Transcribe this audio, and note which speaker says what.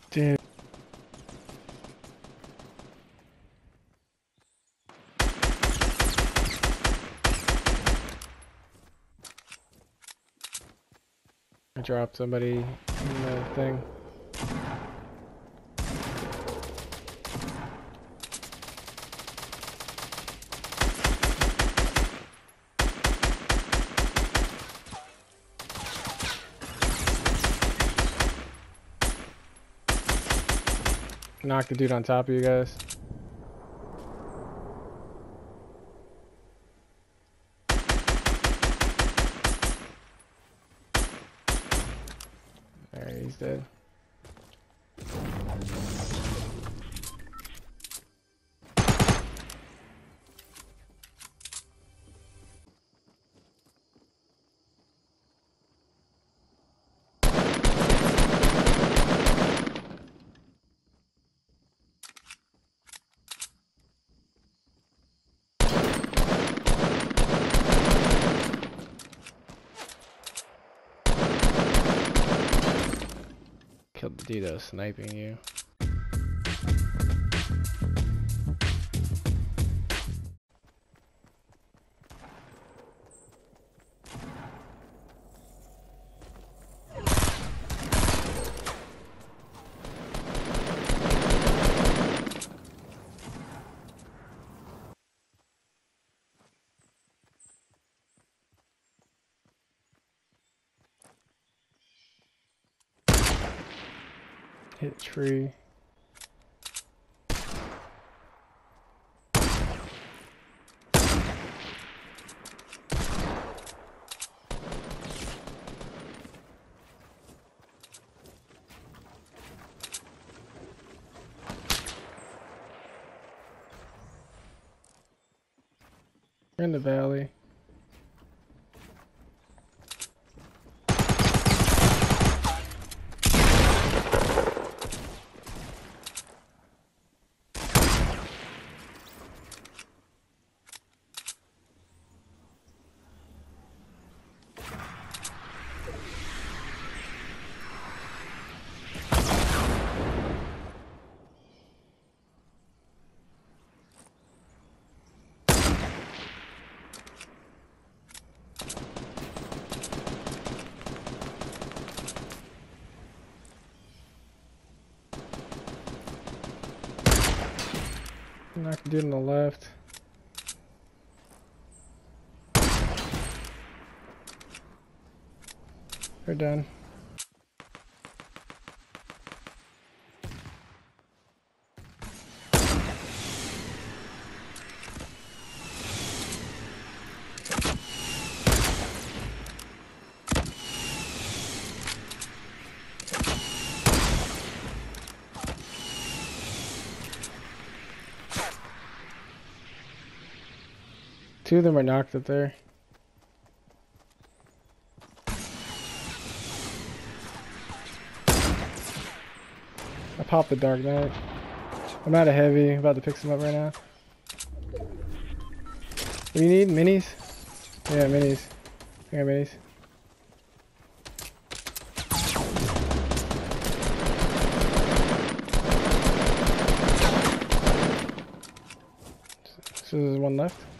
Speaker 1: Dude. I dropped somebody in the thing. Knock the dude on top of you guys. Alright, he's dead. Killed the dude that was sniping you. Hit tree. We're in the valley. Knock the dude on the left. We're done. Two of them are knocked up there. I popped the Dark Knight. I'm out of heavy. I'm about to pick some up right now. What do you need? Minis? Yeah, minis. I got minis. So there's one left.